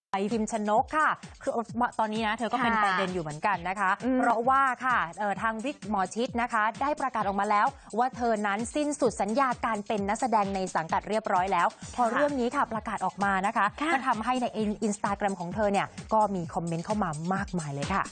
พิมชนกค่ะคือตอนนี้นะเธอก็เป็นประเด็นอยู่เหมือนกันนะคะเพราะว่าค่ะทางวิกหมอชิดนะคะได้ประกาศออกมาแล้วว่าเธอนั้นสิ้นสุดสัญญาการเป็นนักแสดงในสังกัดเรียบร้อยแล้วพอเรื่องนี้ค่ะประกาศออกมานะคะก็ทำให้ในInstagramของเธอเนี่ยก็มีคอมเมนต์เข้ามามากมายเลยค่ะ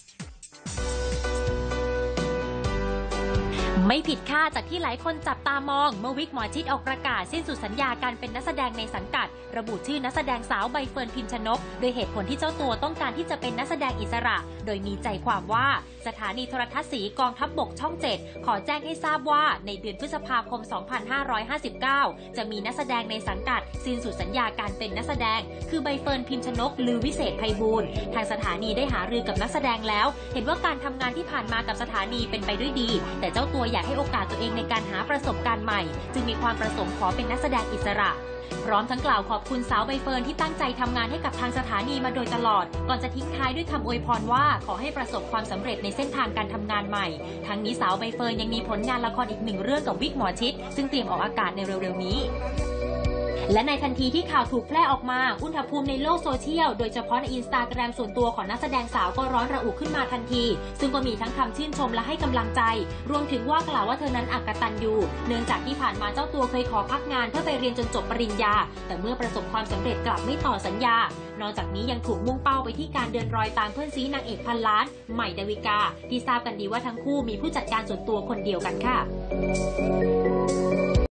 ไม่ผิดคาดจากที่หลายคนจับตามองเมื่อวิกหมอชิดออกประกาศสิ้นสุดสัญญาการเป็นนักแสดงในสังกัดระบุชื่อนักแสดงสาวใบเฟิร์นพิมชนกโดยเหตุผลที่เจ้าตัวต้องการที่จะเป็นนักแสดงอิสระโดยมีใจความว่าสถานีโทรทัศน์สีกองทัพบกช่อง 7ขอแจ้งให้ทราบว่าในเดือนพฤษภาคม 2559 จะมีนักแสดงในสังกัดสิ้นสุดสัญญาการเป็นนักแสดงคือใบเฟิร์นพิมชนกลือวิเศษไพบูลย์ทางสถานีได้หารือกับนักแสดงแล้วเห็นว่าการทำงานที่ผ่านมากับสถานีเป็นไปด้วยดีแต่เจ้าตัวอยากให้โอกาสตัวเองในการหาประสบการณ์ใหม่จึงมีความประสงค์ขอเป็นนักแสดงอิสระพร้อมทั้งกล่าวขอบคุณสาวใบเฟิร์นที่ตั้งใจทำงานให้กับทางสถานีมาโดยตลอดก่อนจะทิ้งท้ายด้วยคำอวยพรว่าขอให้ประสบความสำเร็จในเส้นทางการทำงานใหม่ทั้งนี้สาวใบเฟิร์นยังมีผลงานละครอีก1เรื่องกับวิกหมอชิดซึ่งเตรียมออกอากาศในเร็วๆนี้และในทันทีที่ข่าวถูกแพร่ออกมาอุณหภูมิในโลกโซเชียลโดยเฉพาะในInstagramส่วนตัวของนักแสดงสาวก็ร้อนระอุขึ้นมาทันทีซึ่งก็มีทั้งคำชื่นชมและให้กำลังใจรวมถึงว่ากล่าวว่าเธอนั้นอักตันยูเนื่องจากที่ผ่านมาเจ้าตัวเคยขอพักงานเพื่อไปเรียนจนจบปริญญาแต่เมื่อประสบความสำเร็จกลับไม่ต่อสัญญานอกจากนี้ยังถูกมุ่งเป้าไปที่การเดินรอยตามเพื่อนซีนางเอกพันล้านใหม่ดาวิกาที่ทราบกันดีว่าทั้งคู่มีผู้จัดการส่วนตัวคนเดียวกันค่ะ